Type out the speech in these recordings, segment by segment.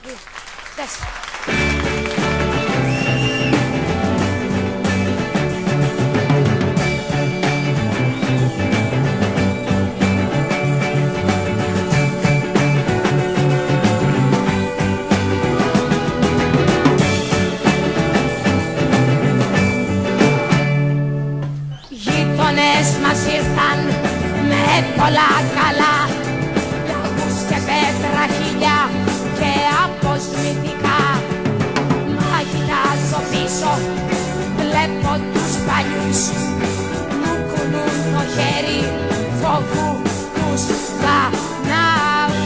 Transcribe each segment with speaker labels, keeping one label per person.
Speaker 1: Γείτονες μας ήρθαν με πολλά καλά, λαγούς και πέτρα χιλιά και αποσμητικά. Μα κοιτάζω πίσω, βλέπω τους παλιούς, μου κουνούν το χέρι φόβου τους θανάους.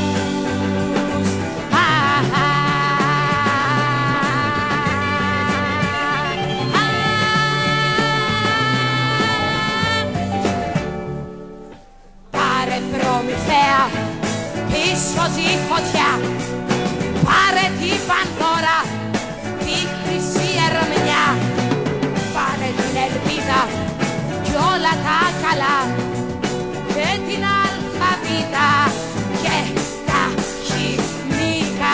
Speaker 1: Προμηθέα, πίσω τη φωτιά, πάρε την Πανδώρα, τη χρυσή ερμηνιά, πάρε την ελπίδα κι όλα τα καλά και την αλφαβήτα και τα χημικά.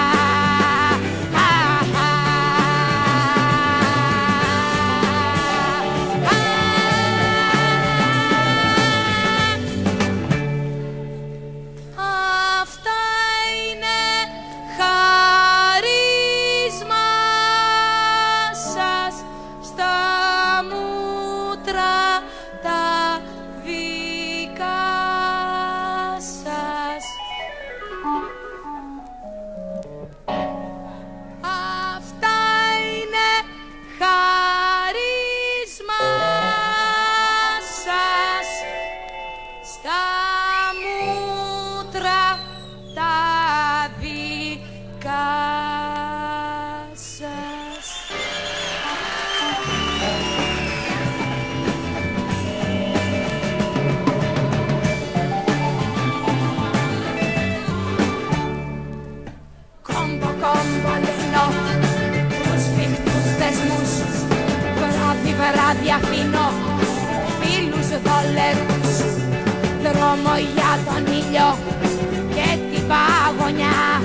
Speaker 1: Βράδυ αφήνω φίλους δόλερους, δρόμο για τον ήλιο και την παγωνιά.